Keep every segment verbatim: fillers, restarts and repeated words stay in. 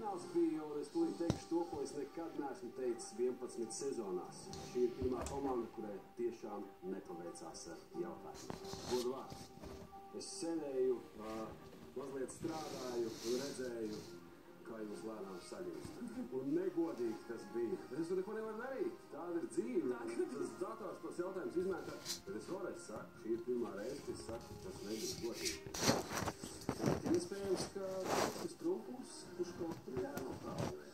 pusfināls bija, un es tūlīt teikšu to, ko es nekad neesmu teicis vienpadsmit sezonās. Šī ir pirmā komanda, kurai tiešām nepaveicās ar jautājumu. Godu vārds. Es sēdēju, uh, mazliet strādāju un redzēju, kā jūs lēnām saļūst. Un negodīgi tas bija. Bet es tur neko nevaru darīt. Tāda ir dzīve. Tas dators tos jautājumus izmētā. Bet es vēlreiz saku, šī ir pirmā reize, kad es saku, tas nebūs godīgi. Iespējams, ka tas trūkums uz kaut kur jānopārdē.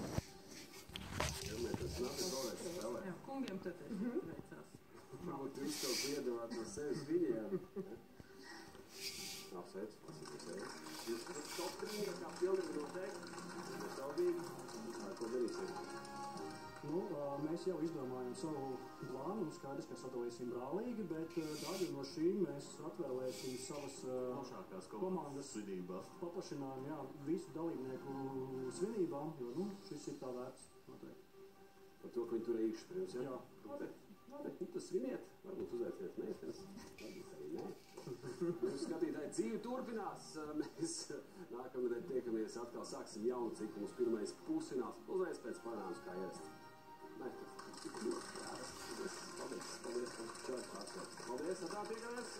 Ja, tas nav vēlreiz spēlē. Jā, kungiem tad veicās. Varbūt jūs kaut piedavāt no sevis viņiem. Apsveic, pasakot, jūs esat top trīnā, kā pilnīgi noteikti. Jūs taudīgi, ko darīsiet? Nu, mēs jau izdomājam savu plānu, un skaidrs, ka sadalīsim brālīgi, bet daļu no šīm mēs atvēlēsim savas komandas paplašinājumu, jā, visu dalībnieku svinībām, jo, nu, šis ir tā vērts, noteikti. Par to, ka viņi tur ir īkšķi, ja? Jā. Noteikti. Noteikti, nu, tas sviniet, varbūt uzaiciet meitenes, varbūt arī nē. Jūs skatītāji, dzīve turpinās. Mēs nākamnedēļ tiekamies atkal, sāksim jaunu ciklu, mums pirmais pusfināls, uzreiz pēc panāmas kā ierasts. Nē, tas ir ļoti jāras. Paldies, paldies, paldies, paldies, paldies, atā tiekamies.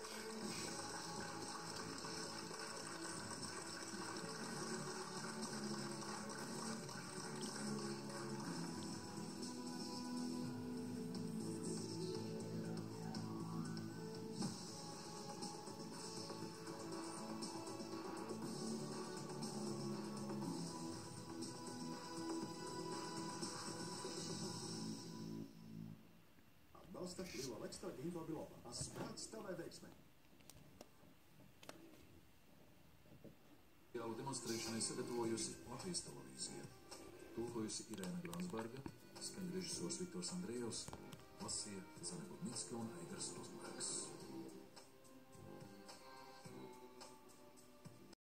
Atbalsta Lielo Ekstra Info Bilova. Spēks tavai veiksmē. Jau demonstrēšanai sagatavojusi Latvijas televīzija. Tulkojusi Irēna Gransberga, skaņu režisors Viktors Andrejevs, lasīja Zane Budnicka un Aigars Rozmans.